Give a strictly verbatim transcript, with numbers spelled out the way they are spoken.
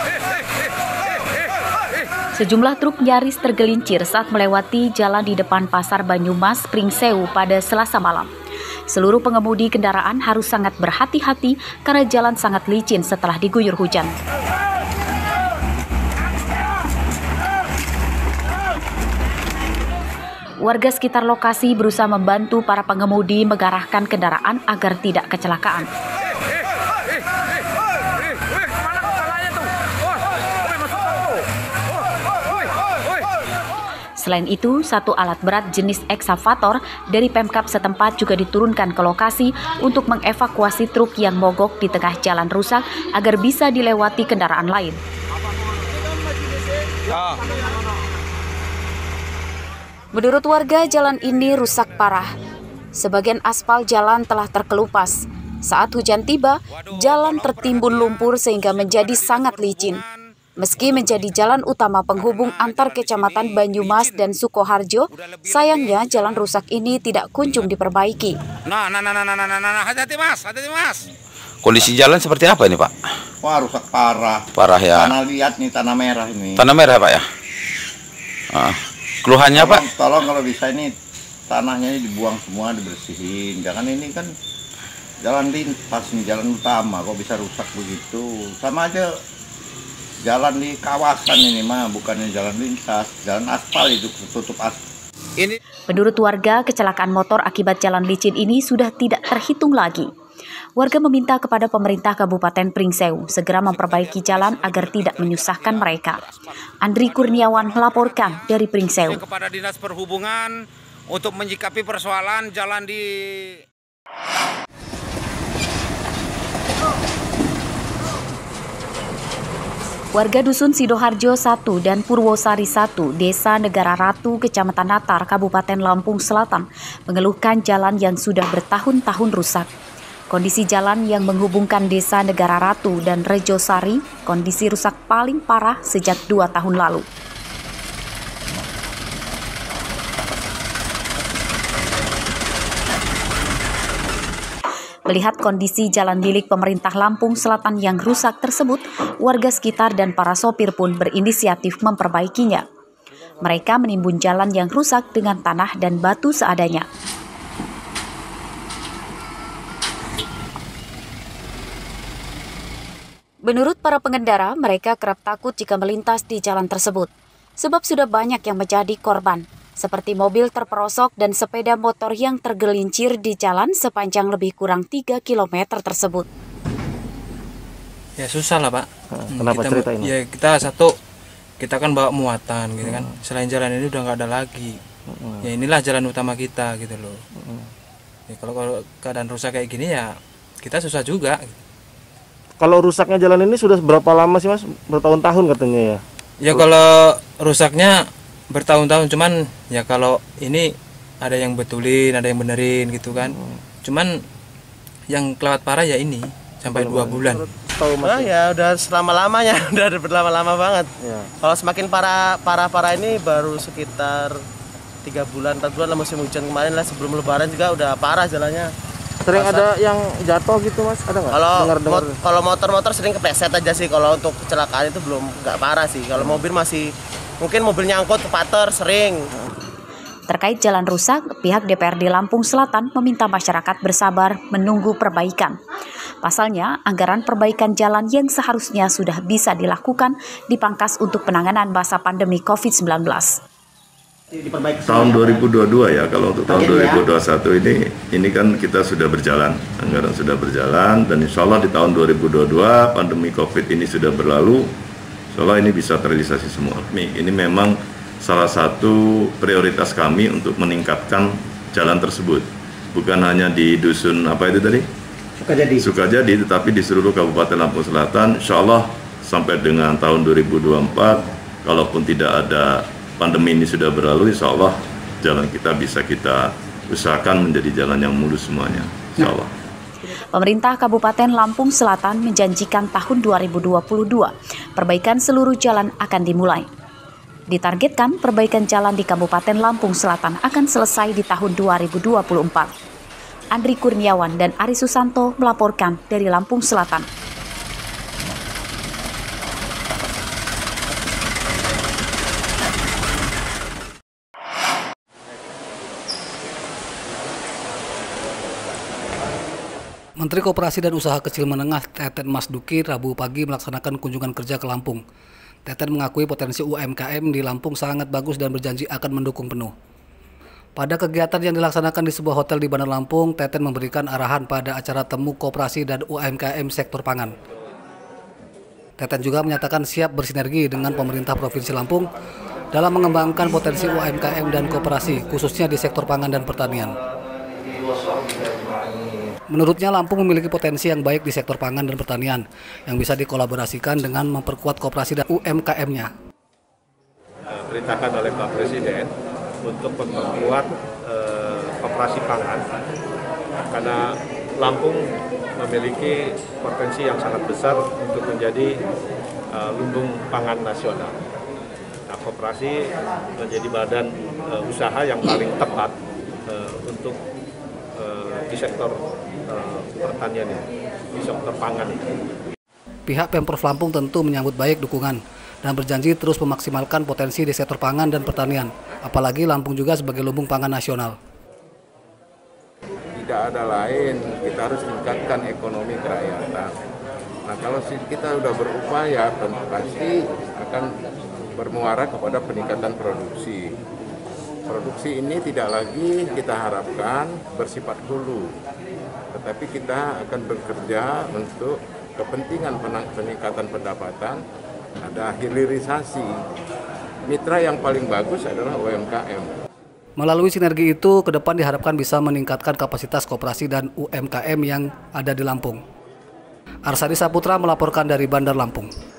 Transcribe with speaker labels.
Speaker 1: Sejumlah truk nyaris tergelincir saat melewati jalan di depan Pasar Banyumas, Pringsewu pada Selasa malam. Seluruh pengemudi kendaraan harus sangat berhati-hati karena jalan sangat licin setelah diguyur hujan. Warga sekitar lokasi berusaha membantu para pengemudi mengarahkan kendaraan agar tidak kecelakaan. Selain itu, satu alat berat jenis ekskavator dari Pemkab setempat juga diturunkan ke lokasi untuk mengevakuasi truk yang mogok di tengah jalan rusak agar bisa dilewati kendaraan lain. Menurut warga, jalan ini rusak parah. Sebagian aspal jalan telah terkelupas. Saat hujan tiba, jalan tertimbun lumpur sehingga menjadi sangat licin. Meski menjadi jalan utama penghubung antar kecamatan Banyumas dan Sukoharjo, sayangnya jalan rusak ini tidak kunjung diperbaiki.
Speaker 2: Nah, nah, nah, nah, nah, nah, nah, hati-hati mas, hati-hati mas.
Speaker 3: Kondisi jalan seperti apa ini Pak?
Speaker 4: Wah, rusak parah.
Speaker 3: Parah ya.
Speaker 4: Tanah liat nih, tanah merah ini.
Speaker 3: Tanah merah Pak ya? Ah. Keluhannya
Speaker 4: tolong,
Speaker 3: Pak?
Speaker 4: Tolong kalau bisa ini tanahnya ini dibuang semua, dibersihin. Jangan ini kan jalan lintas nih, jalan utama, kok bisa rusak begitu. Sama aja jalan di kawasan ini mah, bukannya jalan lintas, jalan aspal itu tutup aspal.
Speaker 1: Ini. Menurut warga, kecelakaan motor akibat jalan licin ini sudah tidak terhitung lagi. Warga meminta kepada pemerintah Kabupaten Pringsewu segera memperbaiki jalan agar tidak menyusahkan mereka. Andri Kurniawan melaporkan dari Pringsewu.
Speaker 2: Kepada Dinas Perhubungan untuk menyikapi persoalan jalan di
Speaker 1: Warga Dusun Sidoharjo satu dan Purwosari satu, Desa Negara Ratu, Kecamatan Natar, Kabupaten Lampung Selatan, mengeluhkan jalan yang sudah bertahun-tahun rusak. Kondisi jalan yang menghubungkan Desa Negara Ratu dan Rejosari, kondisi rusak paling parah sejak dua tahun lalu. Melihat kondisi jalan milik pemerintah Lampung Selatan yang rusak tersebut, warga sekitar dan para sopir pun berinisiatif memperbaikinya. Mereka menimbun jalan yang rusak dengan tanah dan batu seadanya. Menurut para pengendara, mereka kerap takut jika melintas di jalan tersebut, sebab sudah banyak yang menjadi korban, seperti mobil terperosok dan sepeda motor yang tergelincir di jalan sepanjang lebih kurang tiga kilometer tersebut.
Speaker 5: Ya susah lah Pak.
Speaker 6: Kenapa
Speaker 5: kita,
Speaker 6: cerita ini?
Speaker 5: Ya kita satu, kita kan bawa muatan gitu kan. Selain jalan ini udah nggak ada lagi. Ya inilah jalan utama kita gitu loh. Ya, kalau, kalau keadaan rusak kayak gini ya kita susah juga.
Speaker 6: Kalau rusaknya jalan ini sudah berapa lama sih Mas? Bertahun-tahun katanya ya?
Speaker 5: Ya kalau rusaknya bertahun-tahun, cuman ya kalau ini ada yang betulin, ada yang benerin gitu kan. Cuman yang kelewat parah ya ini sampai dua bulan.
Speaker 7: Nah, ya udah selama-lamanya, udah berlama-lama banget. Ya. Kalau semakin parah parah parah ini baru sekitar tiga bulan, empat bulan lah musim hujan kemarin lah, sebelum Lebaran juga udah parah jalannya.
Speaker 6: Sering Masa, ada yang jatuh gitu Mas, ada nggak?
Speaker 7: Kalau mot kalau motor-motor sering kepleset aja sih, kalau untuk kecelakaan itu belum nggak parah sih. Kalau mobil masih mungkin mobil nyangkut ke pater sering.
Speaker 1: Terkait jalan rusak, pihak D P R D Lampung Selatan meminta masyarakat bersabar menunggu perbaikan. Pasalnya, anggaran perbaikan jalan yang seharusnya sudah bisa dilakukan dipangkas untuk penanganan masa pandemi covid sembilan belas.
Speaker 8: Tahun dua ribu dua puluh dua ya, kalau untuk tahun dua ribu dua puluh satu ini, ini kan kita sudah berjalan, anggaran sudah berjalan, dan insya Allah di tahun dua ribu dua puluh dua pandemi COVID ini sudah berlalu, insya Allah ini bisa terrealisasi semua. Ini memang salah satu prioritas kami untuk meningkatkan jalan tersebut, bukan hanya di dusun apa itu tadi? Sukajadi. Sukajadi, tetapi di seluruh Kabupaten Lampung Selatan, insya Allah sampai dengan tahun dua ribu dua puluh empat, kalaupun tidak ada pandemi ini sudah berlalu, insya Allah jalan kita bisa kita usahakan menjadi jalan yang mulus semuanya, insya Allah.
Speaker 1: Pemerintah Kabupaten Lampung Selatan menjanjikan tahun dua ribu dua puluh dua perbaikan seluruh jalan akan dimulai. Ditargetkan perbaikan jalan di Kabupaten Lampung Selatan akan selesai di tahun dua ribu dua puluh empat. Andri Kurniawan dan Ari Susanto melaporkan dari Lampung Selatan.
Speaker 9: Menteri Koperasi dan Usaha Kecil Menengah Teten Mas Duki Rabu pagi melaksanakan kunjungan kerja ke Lampung. Teten mengakui potensi U M K M di Lampung sangat bagus dan berjanji akan mendukung penuh. Pada kegiatan yang dilaksanakan di sebuah hotel di Bandar Lampung, Teten memberikan arahan pada acara temu koperasi dan U M K M sektor pangan. Teten juga menyatakan siap bersinergi dengan pemerintah Provinsi Lampung dalam mengembangkan potensi U M K M dan koperasi, khususnya di sektor pangan dan pertanian. Menurutnya, Lampung memiliki potensi yang baik di sektor pangan dan pertanian yang bisa dikolaborasikan dengan memperkuat koperasi dan U M K M-nya.
Speaker 10: Perintahkan oleh Pak Presiden untuk memperkuat eh, koperasi pangan karena Lampung memiliki potensi yang sangat besar untuk menjadi eh, lumbung pangan nasional. Nah, koperasi menjadi badan eh, usaha yang paling tepat eh, untuk eh, di sektor eh, pertanian ini, di sektor pangan ini.
Speaker 9: Pihak Pemprov Lampung tentu menyambut baik dukungan dan berjanji terus memaksimalkan potensi di sektor pangan dan pertanian, apalagi Lampung juga sebagai lumbung pangan nasional.
Speaker 11: Tidak ada lain, kita harus tingkatkan ekonomi kerakyatan. Nah, kalau kita sudah berupaya, pasti akan bermuara kepada peningkatan produksi. Produksi ini tidak lagi kita harapkan bersifat hulu, tetapi kita akan bekerja untuk kepentingan peningkatan pendapatan. Ada hilirisasi. Mitra yang paling bagus adalah U M K M.
Speaker 9: Melalui sinergi itu, ke depan diharapkan bisa meningkatkan kapasitas koperasi dan U M K M yang ada di Lampung. Arsadi Saputra melaporkan dari Bandar Lampung.